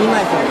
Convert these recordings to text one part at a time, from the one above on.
2枚から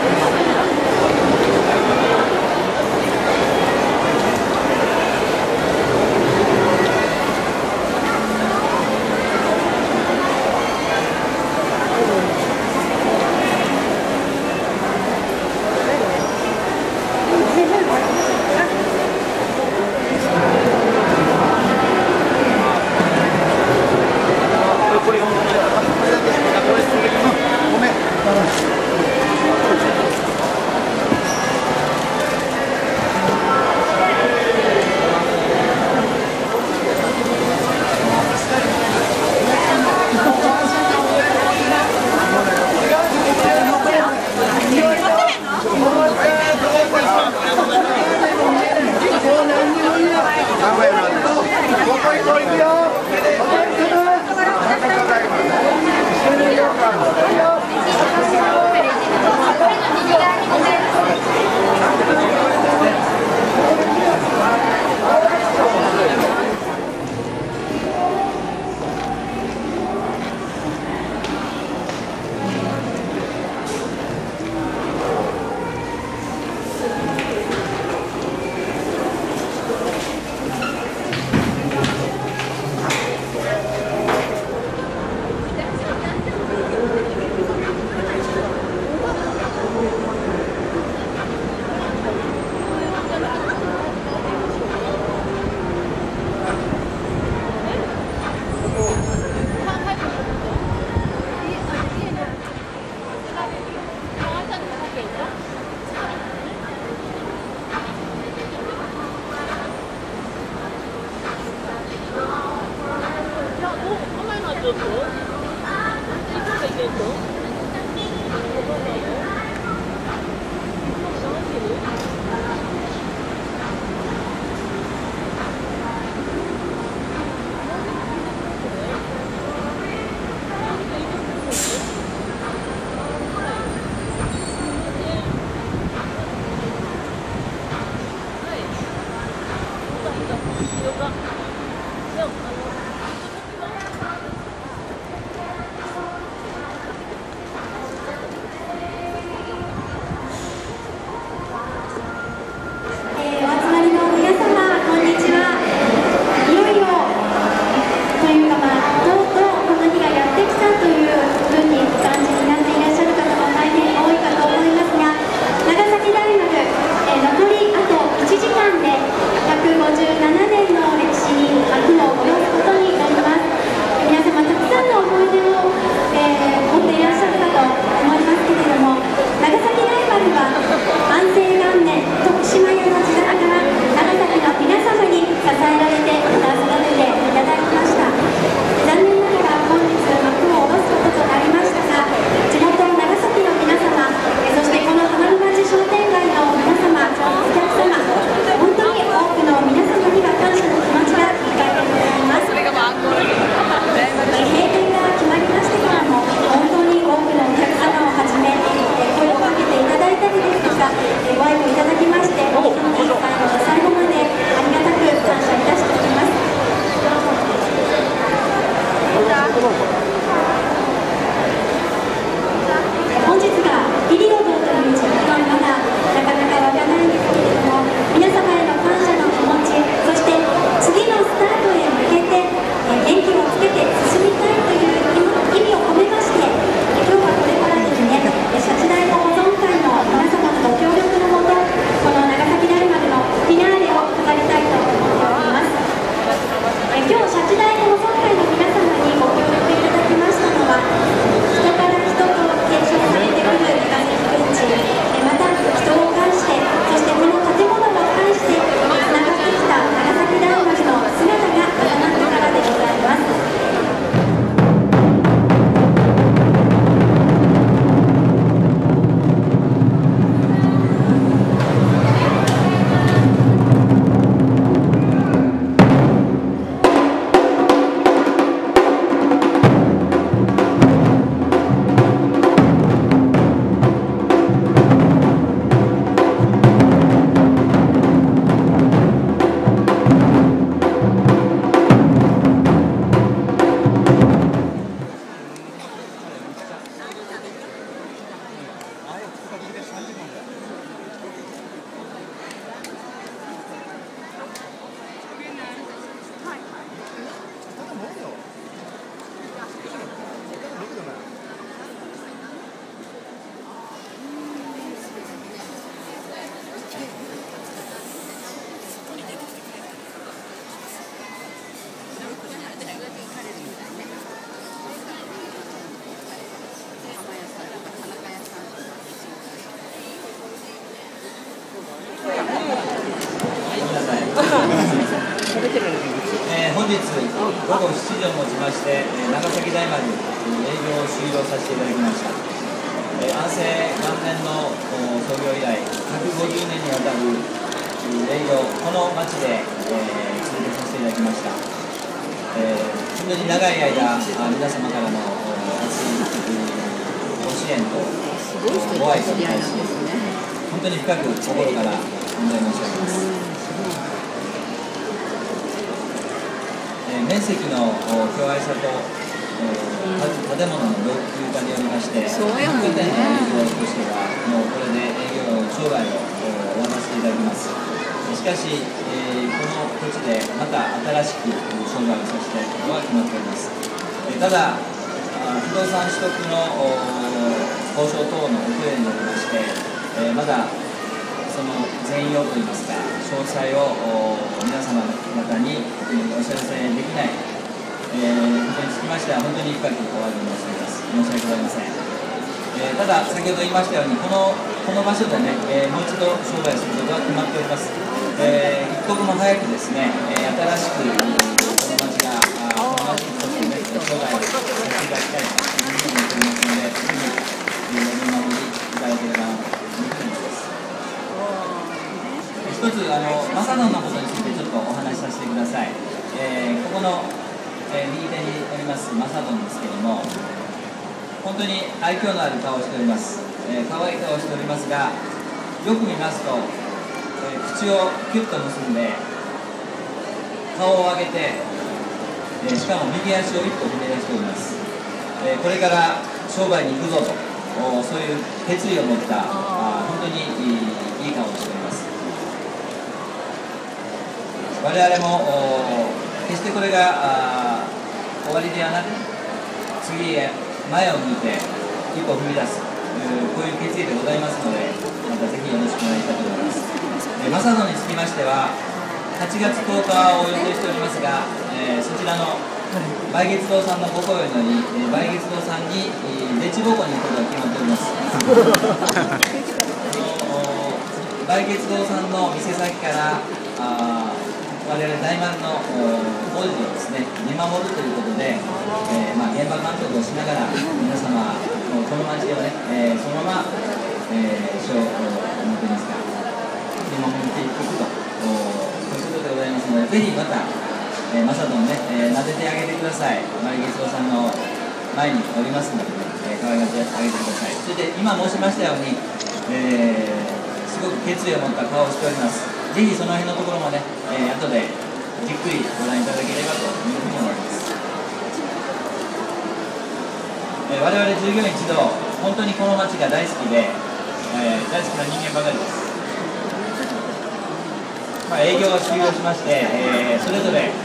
本日午後7時をもちまして、長崎大丸営業を終了させていただきました。安政元年の創業以来150年にわたる営業、この町で、続けさせていただきました。本当に長い間、皆様からの熱いご支援とご愛顧に対し、本当に深く心から感謝申し上げます。面積の巨大さと建物の老朽化によりまして、百貨店の営業としては、もうこれで営業生涯を終わらせていただきます。しかし、この土地でまた新しく生涯をさせたいことは決まっております。ただ、不動産取得の交渉等の遅れによりまして、まだその全容といいますか、詳細を皆様方にお知らせできないことにつきましては、本当に深くお詫び申し上げます。申し訳ございません。ただ、先ほど言いましたように、この場所でね、もう一度商売することが決まっております。一刻も早くですね、新しくこの町が、この町としてね、商売をさせていただきたいというふうに思っておりますので、ぜひ、お見守りいただければなというふうに思います。一つ、マサドンのことについてちょっとお話しさせてください。ここの、右手におりますマサドンですけれども、本当に愛嬌のある顔をしております。可愛い顔をしておりますが、よく見ますと、口をキュッと結んで、顔を上げて、しかも右足を一歩踏み出しております。これから商売に行くぞと、そういう決意を持った、本当にいい顔をしております。我々も決してこれが終わりではなく、次へ前を向いて一歩踏み出す、こういう決意でございますので、またぜひよろしくお願いしたいと思います。マサドンにつきましては、8月10日を予定しておりますが、そちらの梅月堂さんのご好意のように、梅月堂さんにデチボコに行くことが決まっております。梅月堂さんの店先から我々大丸の工事をですね、見守るということで、現場監督をしながら皆様この町ではね、そのまま、賞を持っていますか見守っていくと、そういうことでございますので、ぜひまた、マサドンね、撫でてあげてください。梅月堂さんの前におりますので、可愛がってあげてください。そして今申しましたように、すごく決意を持った顔をしております。ぜひその辺のところもね、後でじっくりご覧いただければというふうに思います。我々従業員一同、本当にこの町が大好きで、大好きな人間ばかりです。営業を終了しまして、それぞれ、違う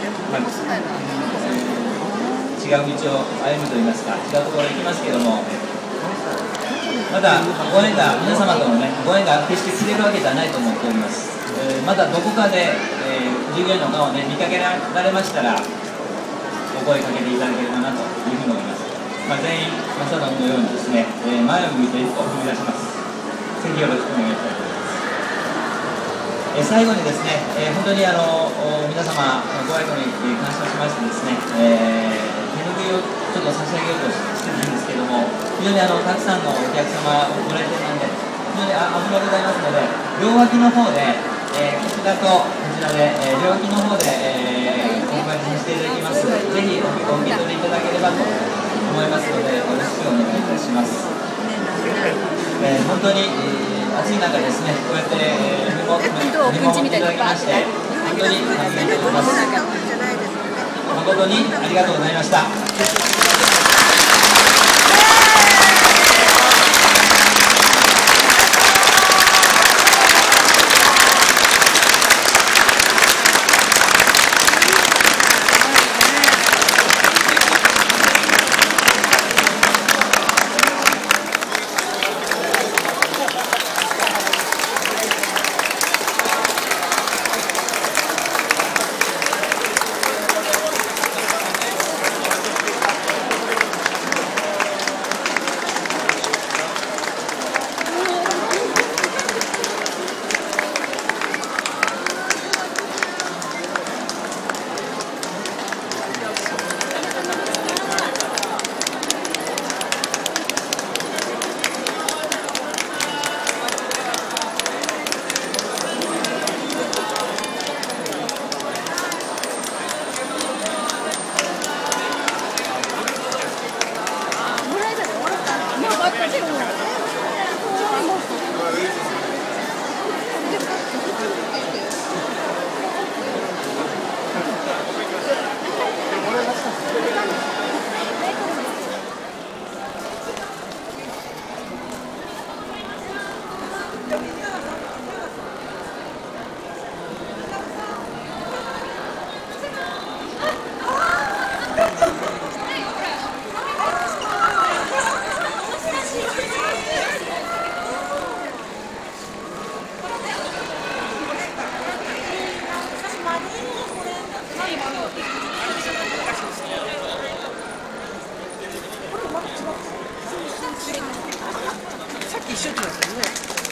道を歩むといいますか、違うところに行きますけども、まだご縁が、皆様とのね、ご縁が決して切れるわけではないと思っております。まだどこかで、従業員の顔をね、見かけられましたら、お声かけていただければなというふうに思います。全員、マサドンのようにですね、前を向いて一歩踏み出します。ぜひよろしくお願いしたいと思います。最後にですね、本当に皆様ご愛顧に感謝しましてですね、手拭いをちょっと差し上げようとしてるんですけども、非常にたくさんのお客様ご来店なんで、非常に危なございますので、両脇の方で、こちらとこちらで、両脇の方で、お配りさせていただきます。ぜひお受け取りいただければと思いますので、よろしくお願いいたします。本当に暑い中ですね、こうやって見守っていただきまして、本当に感謝いたします。誠にありがとうございました。 さっき一緒って言ったんですよね。